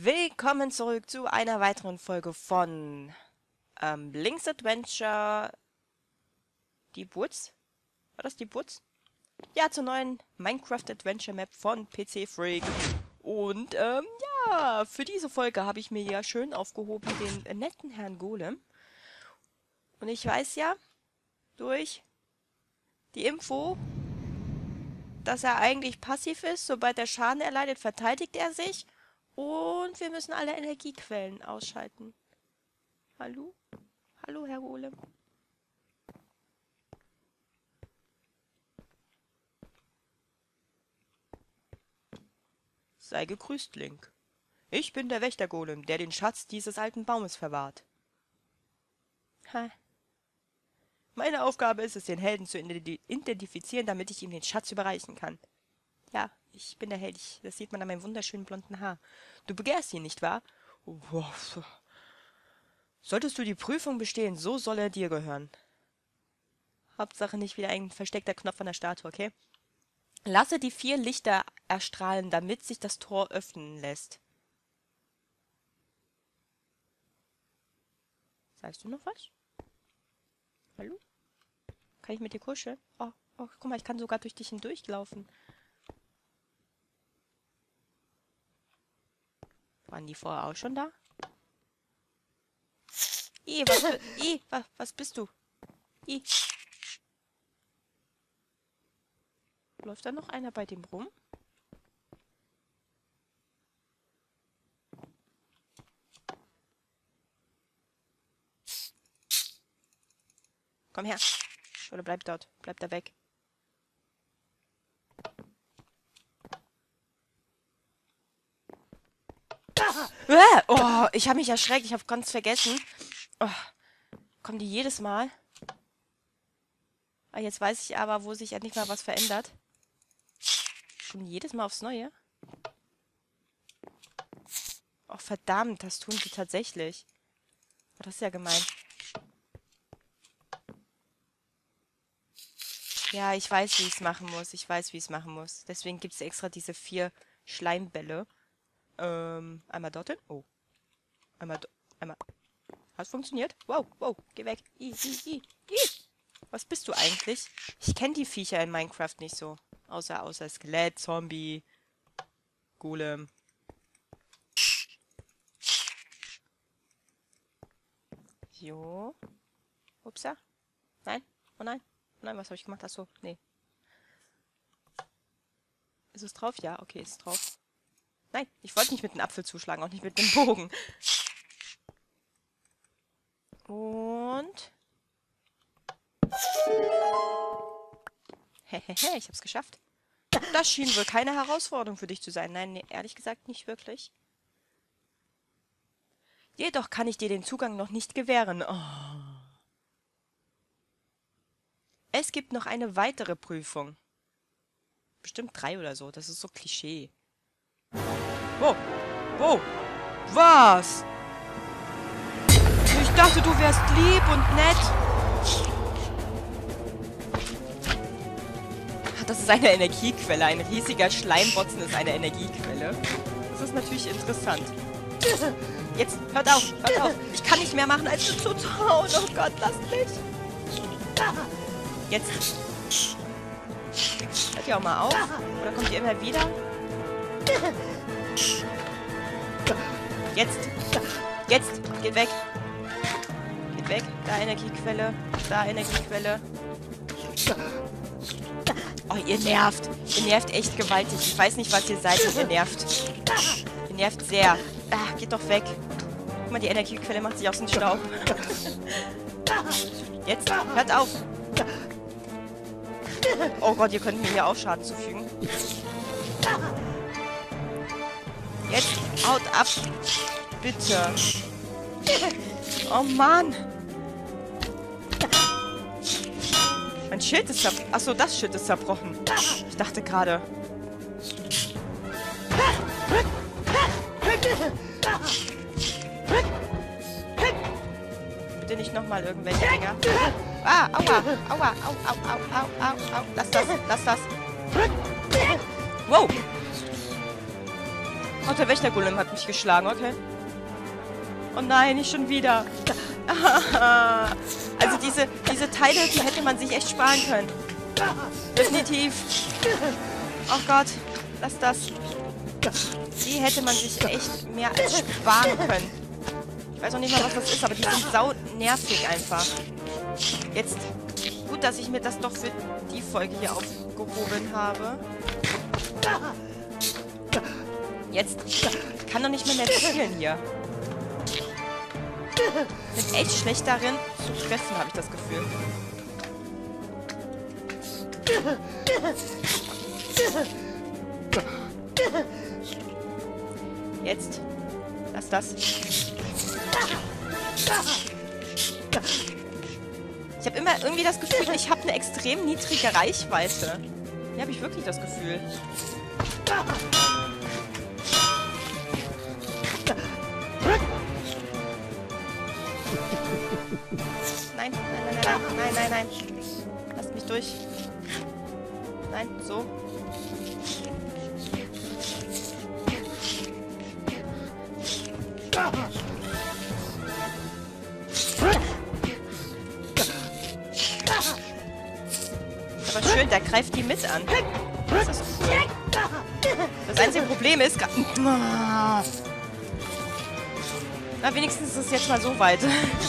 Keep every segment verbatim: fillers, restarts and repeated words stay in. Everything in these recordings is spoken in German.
Willkommen zurück zu einer weiteren Folge von ähm, Link's Adventure Deep Woods. War das Deep Woods? Ja, zur neuen Minecraft Adventure Map von P C Freak. Und ähm, ja, für diese Folge habe ich mir ja schön aufgehoben den äh, netten Herrn Golem. Und ich weiß ja durch die Info, dass er eigentlich passiv ist. Sobald er Schaden erleidet, verteidigt er sich. Und wir müssen alle Energiequellen ausschalten. Hallo? Hallo, Herr Golem. Sei gegrüßt, Link. Ich bin der Wächter-Golem, der den Schatz dieses alten Baumes verwahrt. Ha. Meine Aufgabe ist es, den Helden zu identifizieren, damit ich ihm den Schatz überreichen kann. Ja, ich bin der Held. Ich, das sieht man an meinem wunderschönen blonden Haar. Du begehrst ihn, nicht wahr? Wow. Solltest du die Prüfung bestehen, so soll er dir gehören. Hauptsache nicht wieder ein versteckter Knopf an der Statue, okay? Lasse die vier Lichter erstrahlen, damit sich das Tor öffnen lässt. Sagst du noch was? Hallo? Kann ich mit dir kuscheln? Oh, oh, guck mal, ich kann sogar durch dich hindurchlaufen. Waren die vorher auch schon da? I, was, I, was, was bist du? I. Läuft da noch einer bei dem rum? Komm her. Oder bleib dort. Bleib da weg. Ah! Oh, ich habe mich erschreckt. Ich habe ganz vergessen. Oh, kommen die jedes Mal? Ah, jetzt weiß ich aber, wo sich endlich mal was verändert. Kommen die jedes Mal aufs Neue? Oh, verdammt, das tun die tatsächlich. Oh, das ist ja gemein. Ja, ich weiß, wie ich es machen muss. Ich weiß, wie ich es machen muss. Deswegen gibt es extra diese vier Schleimbälle. Ähm, einmal dorthin. Oh. Einmal, einmal. Hat funktioniert? Wow, wow, geh weg. I, I, I, I. Was bist du eigentlich? Ich kenne die Viecher in Minecraft nicht so. Außer, außer Skelett, Zombie, Golem. Jo. Upsa. Nein? Oh nein. Oh nein, was habe ich gemacht? Achso, nee. Ist es drauf? Ja, okay, ist drauf. Nein, ich wollte nicht mit dem Apfel zuschlagen, auch nicht mit dem Bogen. Und... Hehehe, ich hab's geschafft. Das schien wohl keine Herausforderung für dich zu sein. Nein, nee, ehrlich gesagt nicht wirklich. Jedoch kann ich dir den Zugang noch nicht gewähren. Oh. Es gibt noch eine weitere Prüfung. Bestimmt drei oder so. Das ist so Klischee. Wow. Wow. Was? Ich dachte, du wärst lieb und nett. Das ist eine Energiequelle. Ein riesiger Schleimbotzen ist eine Energiequelle. Das ist natürlich interessant. Jetzt, hört auf, hört auf. Ich kann nicht mehr machen, als zu zutrauen. Oh Gott, lasst mich. Jetzt. Hört ihr auch mal auf? Oder kommt ihr immer wieder? Jetzt. Jetzt. Geht weg. Geht weg. Da Energiequelle. Da Energiequelle. Oh, ihr nervt. Ihr nervt echt gewaltig. Ich weiß nicht, was ihr seid, und ihr nervt. Ihr nervt sehr. Ah, geht doch weg. Guck mal, die Energiequelle macht sich aus dem Staub. Jetzt. Hört auf. Oh Gott, ihr könnt mir hier auch Schaden zufügen. Jetzt. Haut ab. Bitte. Oh Mann. Mein Schild ist zerbrochen. Achso, das Schild ist zerbrochen. Ich dachte gerade. Bitte nicht nochmal irgendwelche Dinger. Ah, aua, aua, au, au, au, au, au, au. Lass das, lass das. Wow. Oh, der Wächter-Golem hat mich geschlagen, okay. Oh nein, nicht schon wieder. Also diese, diese Teile, die hätte man sich echt sparen können. Definitiv. Oh Gott, lass das. Die hätte man sich echt mehr als sparen können. Ich weiß auch nicht mal, was das ist, aber die sind sau nervig einfach. Jetzt, gut, dass ich mir das doch für die Folge hier aufgehoben habe. Jetzt kann doch nicht mehr mehr zielen hier. Bin echt schlecht darin zu treffen, habe ich das Gefühl. Jetzt. Lass das. Ich habe immer irgendwie das Gefühl, ich habe eine extrem niedrige Reichweite. Hier habe ich wirklich das Gefühl. Nein, nein, nein, nein, nein, nein, nein. Lasst mich durch. Nein, so. Aber schön, der greift die mit an. Das ist cool. Das einzige Problem ist... Na, wenigstens ist es jetzt mal so weit.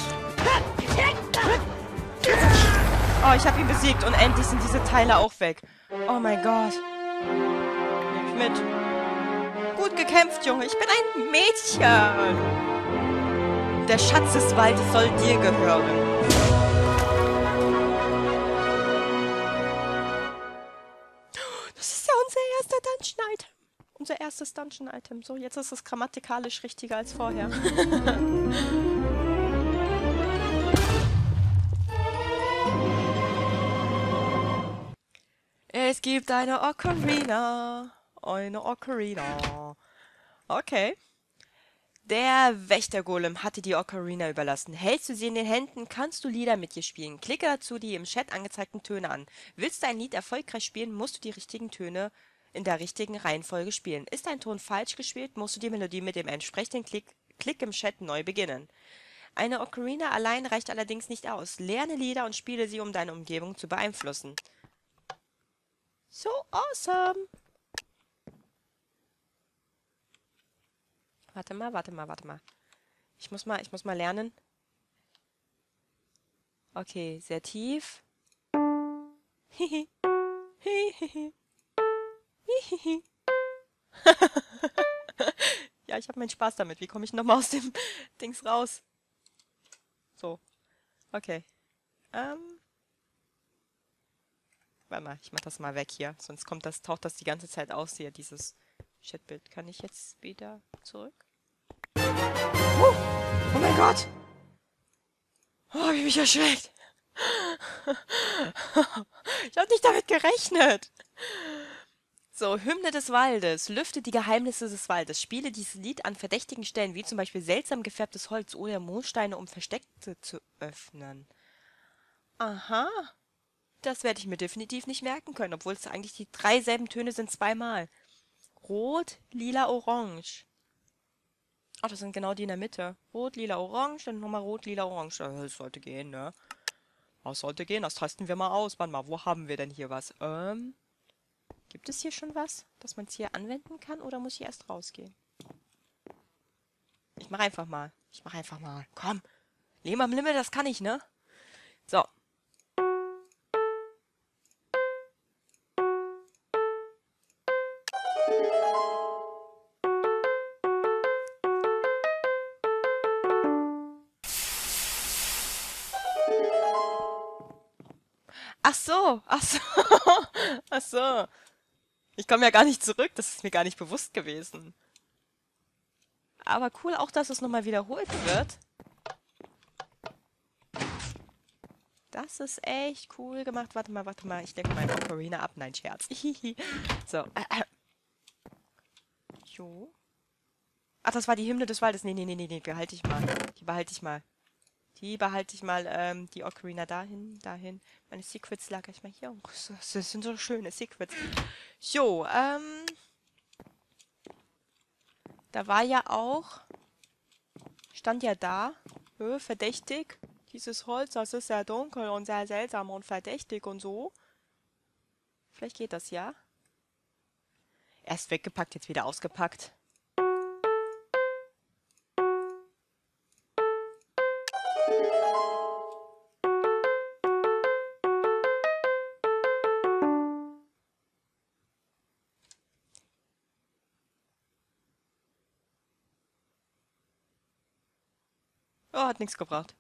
Oh, ich habe ihn besiegt und endlich sind diese Teile auch weg. Oh mein Gott. Nehme ich mit. Gut gekämpft, Junge. Ich bin ein Mädchen. Der Schatz des Waldes soll dir gehören. Das ist ja unser erster Dungeon-Item. Unser erstes Dungeon-Item. So, jetzt ist es grammatikalisch richtiger als vorher. Es gibt eine Ocarina. Eine Ocarina. Okay. Der Wächter-Golem hatte die Ocarina überlassen. Hältst du sie in den Händen, kannst du Lieder mit ihr spielen. Klicke dazu die im Chat angezeigten Töne an. Willst du ein Lied erfolgreich spielen, musst du die richtigen Töne in der richtigen Reihenfolge spielen. Ist ein Ton falsch gespielt, musst du die Melodie mit dem entsprechenden Klick, Klick im Chat neu beginnen. Eine Ocarina allein reicht allerdings nicht aus. Lerne Lieder und spiele sie, um deine Umgebung zu beeinflussen. So awesome! Warte mal, warte mal, warte mal. Ich muss mal, ich muss mal lernen. Okay, sehr tief. Hihi. Hihi. Hihi. Ja, ich habe meinen Spaß damit. Wie komme ich nochmal aus dem Dings raus? So. Okay. Ähm. Warte mal, ich mach das mal weg hier. Sonst kommt das, taucht das die ganze Zeit aus hier, dieses Chatbild. Kann ich jetzt wieder zurück? Oh, oh mein Gott! Oh, wie mich erschreckt! Ich habe nicht damit gerechnet! So, Hymne des Waldes. Lüfte die Geheimnisse des Waldes. Spiele dieses Lied an verdächtigen Stellen, wie zum Beispiel seltsam gefärbtes Holz oder Moossteine, um Versteckte zu öffnen. Aha. Das werde ich mir definitiv nicht merken können, obwohl es eigentlich die drei selben Töne sind zweimal. Rot, lila, orange. Ach, das sind genau die in der Mitte. Rot, lila, orange, dann nochmal rot, lila, orange. Das sollte gehen, ne? Das sollte gehen, das testen wir mal aus. Warte mal, wo haben wir denn hier was? Ähm, gibt es hier schon was, dass man es hier anwenden kann oder muss ich erst rausgehen? Ich mache einfach mal. Ich mache einfach mal. Komm. Leben am Limit, das kann ich, ne? So. Ach so, ach so, ach so. Ich komme ja gar nicht zurück, das ist mir gar nicht bewusst gewesen. Aber cool auch, dass es nochmal wiederholt wird. Das ist echt cool gemacht. Warte mal, warte mal, ich denke meine Ocarina ab. Nein, Scherz. So. Äh, äh. Jo. Ach, das war die Hymne des Waldes. Nee, nee, nee, nee, nee, behalte ich mal. Die behalte ich mal. Die behalte ich mal, ähm, die Ocarina dahin, dahin. Meine Secrets lagere ich mal hier. Oh, das sind so schöne Secrets. So, ähm... Da war ja auch, stand ja da, äh, verdächtig, dieses Holz, das ist sehr dunkel und sehr seltsam und verdächtig und so. Vielleicht geht das ja. Erst weggepackt, jetzt wieder ausgepackt. Oh, hat nichts gebracht.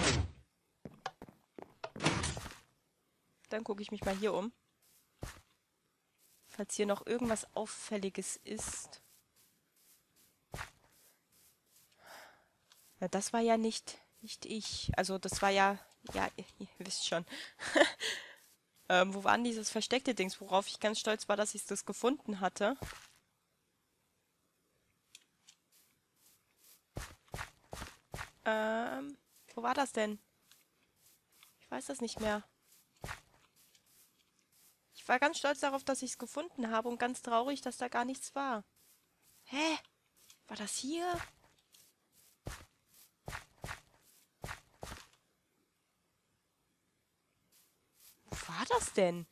Dann gucke ich mich mal hier um. Falls hier noch irgendwas Auffälliges ist. Ja, das war ja nicht, nicht ich. Also das war ja, ja, ihr, ihr wisst schon. ähm, wo war denn dieses versteckte Dings, worauf ich ganz stolz war, dass ich das gefunden hatte? Ähm, wo war das denn? Ich weiß das nicht mehr. Ich war ganz stolz darauf, dass ich es gefunden habe und ganz traurig, dass da gar nichts war. Hä? War das hier? Wo war das denn?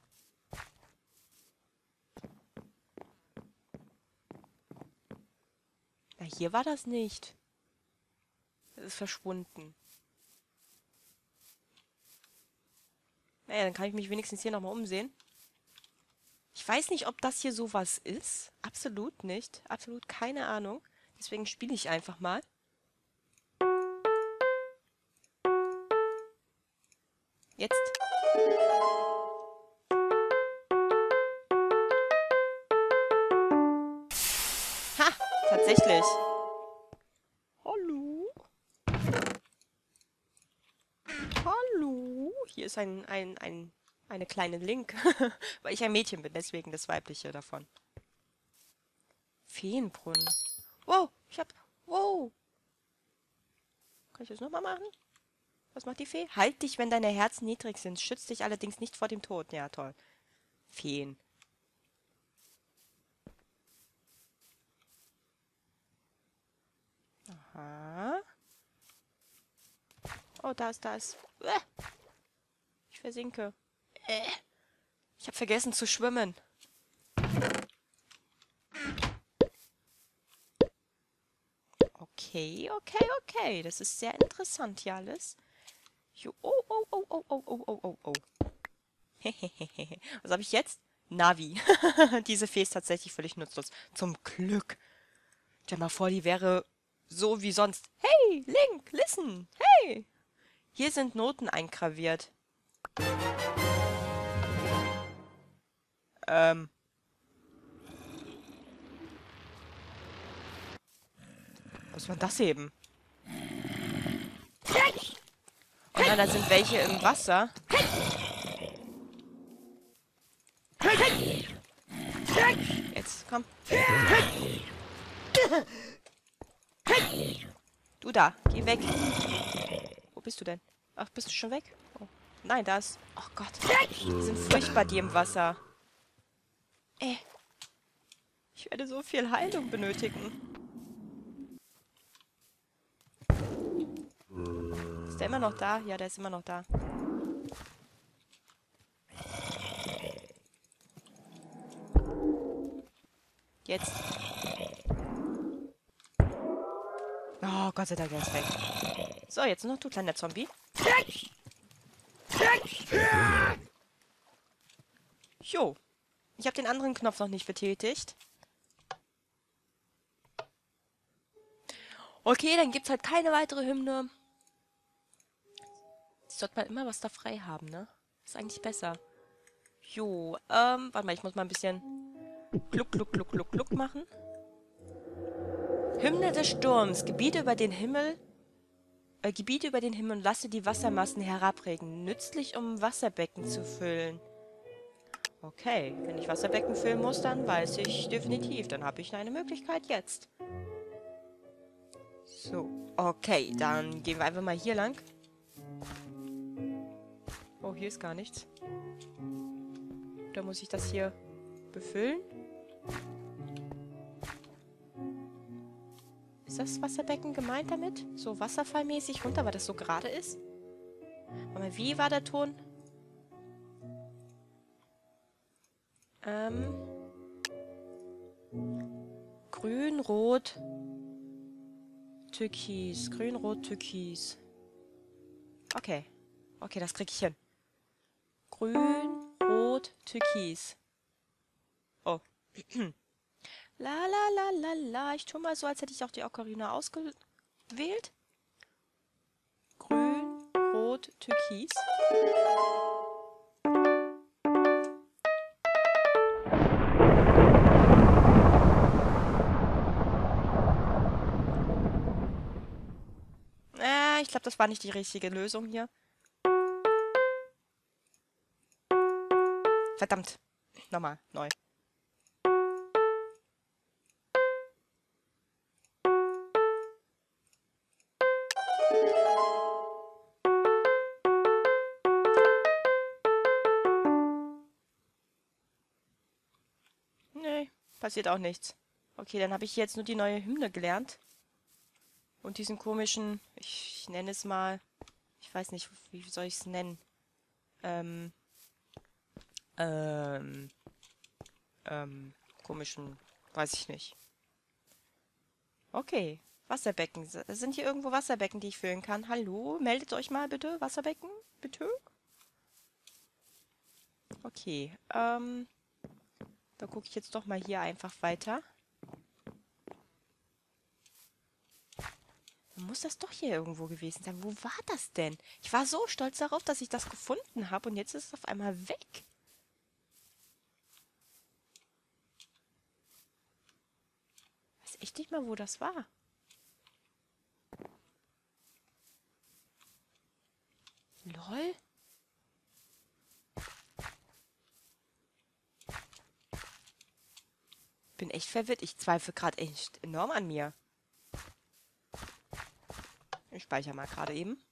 Na, hier war das nicht. Es ist verschwunden. Naja, dann kann ich mich wenigstens hier nochmal umsehen. Ich weiß nicht, ob das hier sowas ist. Absolut nicht. Absolut keine Ahnung. Deswegen spiele ich einfach mal. Jetzt. Ha! Tatsächlich. Hallo? Hallo? Hier ist ein, ein, ein, eine kleine Link. Weil ich ein Mädchen bin, deswegen das Weibliche davon. Feenbrunnen. Wow, ich hab... Wow. Kann ich das nochmal machen? Was macht die Fee? Halt dich, wenn deine Herzen niedrig sind. Schützt dich allerdings nicht vor dem Tod. Ja, toll. Feen. Aha. Oh, da ist, da ist. Äh. Ich versinke. Äh. Ich habe vergessen zu schwimmen. Okay, okay, okay. Das ist sehr interessant hier alles. Jo, oh, oh, oh, oh, oh, oh, oh, oh, oh. Was habe ich jetzt? Navi. Diese Fee ist tatsächlich völlig nutzlos. Zum Glück. Stell mal vor, die wäre so wie sonst. Hey, Link, listen. Hey. Hier sind Noten eingraviert. Ähm. Was war das eben? Oh nein, da sind welche im Wasser. Jetzt, komm. Du da, geh weg. Wo bist du denn? Ach, bist du schon weg? Oh. Nein, da ist... Oh Gott. Die sind furchtbar, die im Wasser. Äh. Ich werde so viel Heilung benötigen. Ist der immer noch da? Ja, der ist immer noch da. Jetzt. Oh, Gott sei Dank, er ist weg. So, jetzt nur noch du, kleiner Zombie. Jo. Ich habe den anderen Knopf noch nicht betätigt. Okay, dann gibt's halt keine weitere Hymne. Jetzt sollte man immer was da frei haben, ne? Ist eigentlich besser. Jo, ähm, warte mal, ich muss mal ein bisschen Gluck, Gluck, Gluck, Gluck, Gluck machen. Hymne des Sturms. Gebiete über den Himmel... Äh, Gebiete über den Himmel und lasse die Wassermassen herabregen. Nützlich, um Wasserbecken zu füllen. Okay, wenn ich Wasserbecken füllen muss, dann weiß ich definitiv. Dann habe ich eine Möglichkeit jetzt. So, okay, dann gehen wir einfach mal hier lang. Oh, hier ist gar nichts. Da muss ich das hier befüllen. das Wasserbecken gemeint damit? So wasserfallmäßig runter, weil das so gerade ist? Warte mal, wie war der Ton? Ähm. Grün, Rot, Türkis. Grün, Rot, Türkis. Okay. Okay, das krieg ich hin. Grün, Rot, Türkis. Oh. La la la la la. Ich tue mal so, als hätte ich auch die Ocarina ausgewählt. Grün, Rot, Türkis. Äh, ich glaube, das war nicht die richtige Lösung hier. Verdammt. Nochmal, neu. Nee, passiert auch nichts. Okay, dann habe ich jetzt nur die neue Hymne gelernt. Und diesen komischen, ich, ich nenne es mal, ich weiß nicht, wie soll ich es nennen? Ähm, ähm, ähm, komischen, weiß ich nicht. Okay, Wasserbecken. S- Sind hier irgendwo Wasserbecken, die ich füllen kann? Hallo, meldet euch mal bitte, Wasserbecken, bitte. Okay, ähm, da gucke ich jetzt doch mal hier einfach weiter. Dann muss das doch hier irgendwo gewesen sein. Wo war das denn? Ich war so stolz darauf, dass ich das gefunden habe und jetzt ist es auf einmal weg. Ich weiß echt nicht mal, wo das war. Lol. Bin echt verwirrt. Ich zweifle gerade echt enorm an mir. Ich speichere mal gerade eben.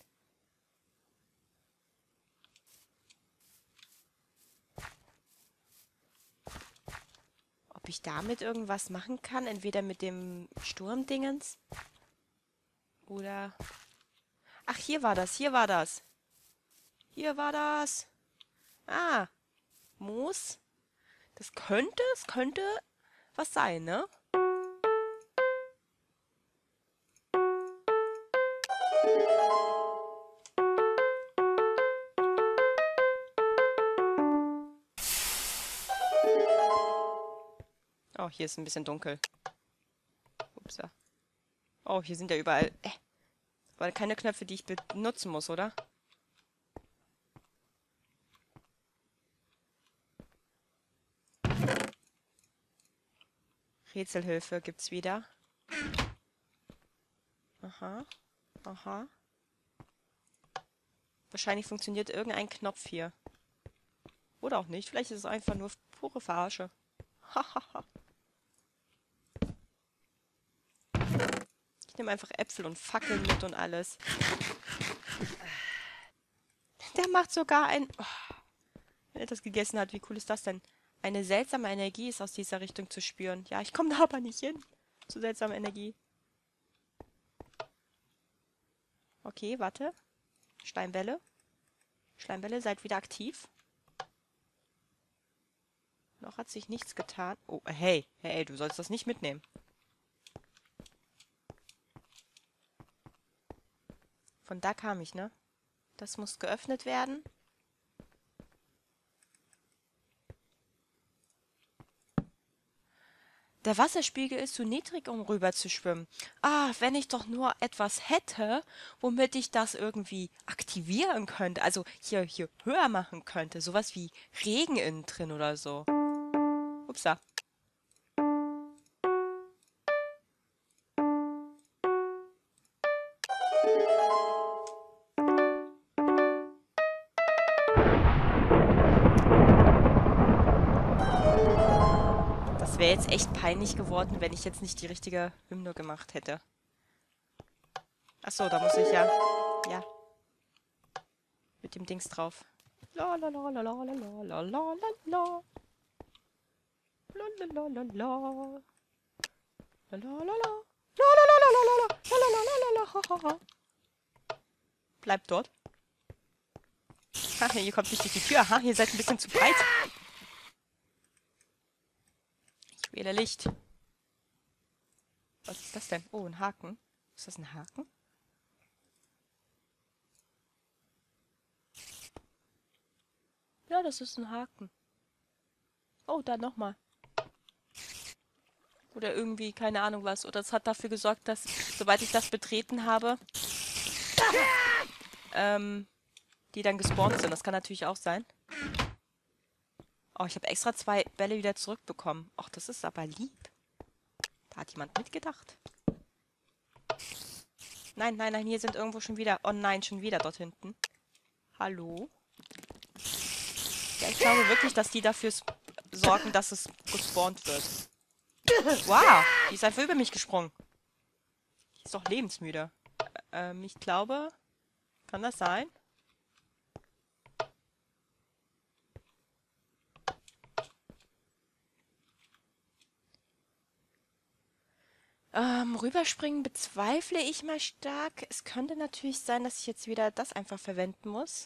Ob ich damit irgendwas machen kann? Entweder mit dem Sturmdingens oder... Ach, hier war das, hier war das. Hier war das. Ah, Moos. Das könnte, es könnte was sein, ne? Oh, hier ist ein bisschen dunkel. Ups. Oh, hier sind ja überall... Äh, aber keine Knöpfe, die ich benutzen muss, oder? Rätselhilfe gibt's wieder. Aha. Aha. Wahrscheinlich funktioniert irgendein Knopf hier. Oder auch nicht. Vielleicht ist es einfach nur pure Verarsche. Hahaha. Ich nehme einfach Äpfel und Fackeln mit und alles. Der macht sogar ein... Oh, wenn er das gegessen hat, wie cool ist das denn? Eine seltsame Energie ist aus dieser Richtung zu spüren. Ja, ich komme da aber nicht hin. Zu seltsamer Energie. Okay, warte. Steinbälle. Steinbälle, seid wieder aktiv. Noch hat sich nichts getan. Oh, hey, hey, du sollst das nicht mitnehmen. Von da kam ich, ne? Das muss geöffnet werden. Der Wasserspiegel ist zu niedrig, um rüber zu schwimmen. Ah, wenn ich doch nur etwas hätte, womit ich das irgendwie aktivieren könnte. Also hier, hier höher machen könnte. Sowas wie Regen innen drin oder so. Upsa. Das wäre jetzt echt peinlich geworden, wenn ich jetzt nicht die richtige Hymne gemacht hätte. Achso, da muss ich ja... Ja. Mit dem Dings drauf. La la la la la la la la la la. La la la la la. La la la la. Bleibt dort. Ach, ihr kommt nicht durch die Tür. Aha, ihr seid ein bisschen zu breit. Ich wähle Licht. Was ist das denn? Oh, ein Haken. Ist das ein Haken? Ja, das ist ein Haken. Oh, da nochmal. Oder irgendwie, keine Ahnung was. Oder es hat dafür gesorgt, dass, sobald ich das betreten habe, ähm, die dann gespawnt sind. Das kann natürlich auch sein. Oh, ich habe extra zwei Bälle wieder zurückbekommen. Ach, das ist aber lieb. Da hat jemand mitgedacht. Nein, nein, nein, hier sind irgendwo schon wieder... Oh nein, schon wieder dort hinten. Hallo? Ja, ich glaube wirklich, dass die dafür sorgen, dass es gespawnt wird. Wow, die ist einfach über mich gesprungen. Die ist doch lebensmüde. Ähm, ich glaube... Kann das sein? Ähm, rüberspringen bezweifle ich mal stark. Es könnte natürlich sein, dass ich jetzt wieder das einfach verwenden muss.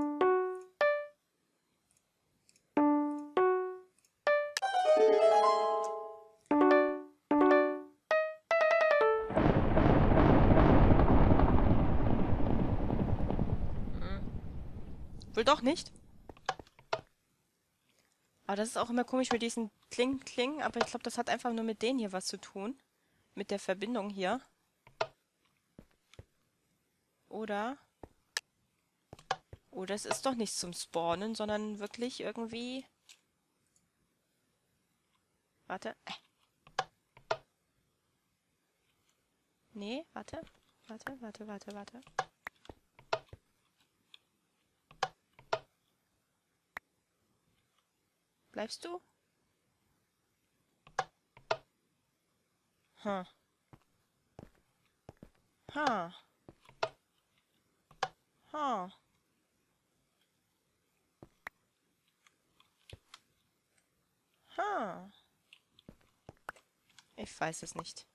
Wohl doch nicht. Aber das ist auch immer komisch mit diesen Kling, Kling. Aber ich glaube, das hat einfach nur mit denen hier was zu tun. Mit der Verbindung hier. Oder? Oder es ist doch nicht zum Spawnen, sondern wirklich irgendwie... Warte. Äh. Nee, warte. Warte, warte, warte, warte. Bleibst du? Hm. Ha. Ha. Ha. Ich weiß es nicht.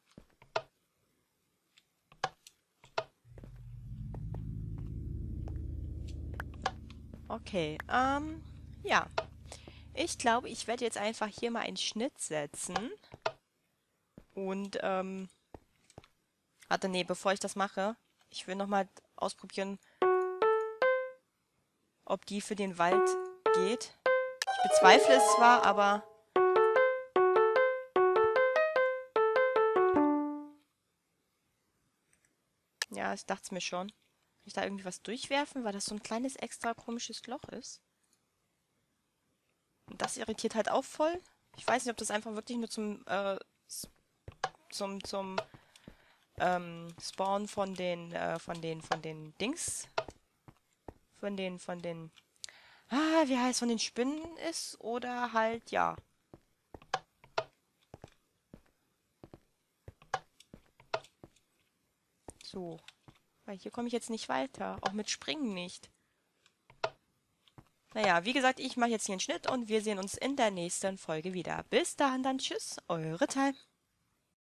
Okay, ähm, ja. Ich glaube, ich werde jetzt einfach hier mal einen Schnitt setzen. Und, ähm... Warte, nee, bevor ich das mache, ich will nochmal ausprobieren, ob die für den Wald geht. Ich bezweifle es zwar, aber... Ja, ich dachte es mir schon. Kann ich da irgendwie was durchwerfen, weil das so ein kleines extra komisches Loch ist? Und das irritiert halt auch voll. Ich weiß nicht, ob das einfach wirklich nur zum, äh, zum, zum, ähm, Spawn von den, äh, von den, von den Dings, von den, von den, ah, wie heißt, von den Spinnen ist, oder halt, ja. So. Weil hier komme ich jetzt nicht weiter. Auch mit Springen nicht. Naja, wie gesagt, ich mache jetzt hier einen Schnitt und wir sehen uns in der nächsten Folge wieder. Bis dahin dann, tschüss, eure Time.